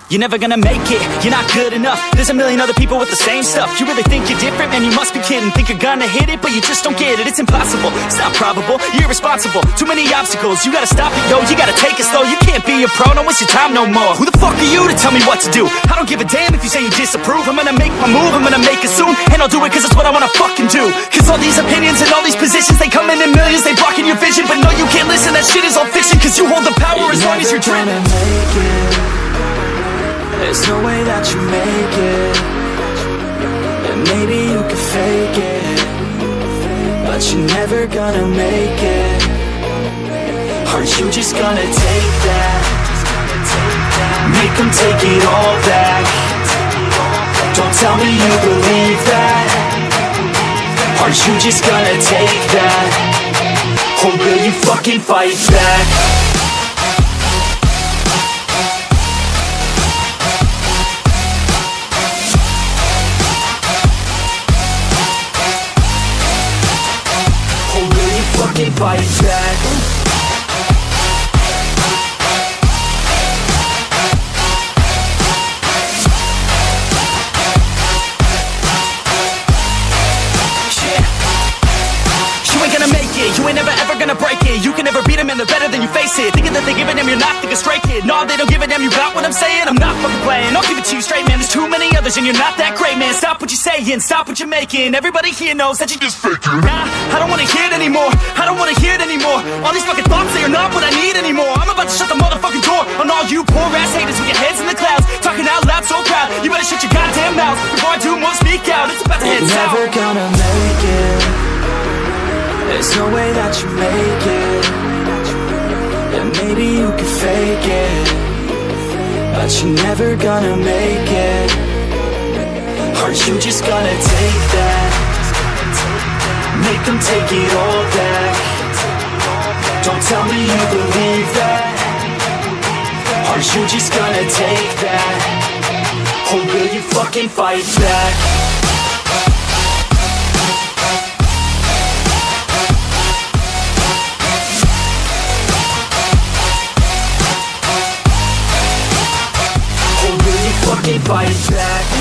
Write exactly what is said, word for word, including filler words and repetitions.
You're never gonna make it, you're not good enough. There's a million other people with the same stuff. You really think you're different? Man, you must be kidding. Think you're gonna hit it, but you just don't get it. It's impossible, it's not probable, you're irresponsible. Too many obstacles, you gotta stop it, yo. You gotta take it slow, you can't be a pro. Don't waste your time no more. Who the fuck are you to tell me what to do? I don't give a damn if you say you disapprove. I'm gonna make my move, I'm gonna make it soon. And I'll do it cause it's what I wanna fucking do. Cause all these opinions and all these positions, they come in in millions, they blocking your vision. But no, you can't listen, that shit is all fiction. Cause you hold the power as long as you're dreaming. There's no way that you make it. And maybe you can fake it, but you're never gonna make it. Aren't you just gonna take that? Make them take it all back. Don't tell me you believe that. Aren't you just gonna take that? Or will you fucking fight back? Fucking fight back. Yeah. You ain't gonna make it, you ain't never ever gonna break it. You can never beat them and they're better than you face it. Thinking that they give a damn, you're not thinking straight, kid. No, they don't give a damn, you got what I'm saying? I'm not fucking playing, I'll give it to you straight, man. There's too many others and you're not that great, man. Stop what you're saying, stop what you're making. Everybody here knows that you just faking. Nah, I don't wanna hear it anymore, I don't wanna hear it anymore. All these fucking thoughts, they are not what I need anymore. I'm about to shut the motherfucking door on all you poor ass haters with your heads in the clouds, talking out loud so proud. You better shut your goddamn mouth before I do more speak out. It's about to head south. You're never gonna make it. There's no way that you make it. And maybe you can fake it, but you're never gonna make it. Aren't you just gonna take that? Make them take it all back. Don't tell me you believe that. Aren't you just gonna take that? Or will you fucking fight back? Or will you fucking fight back?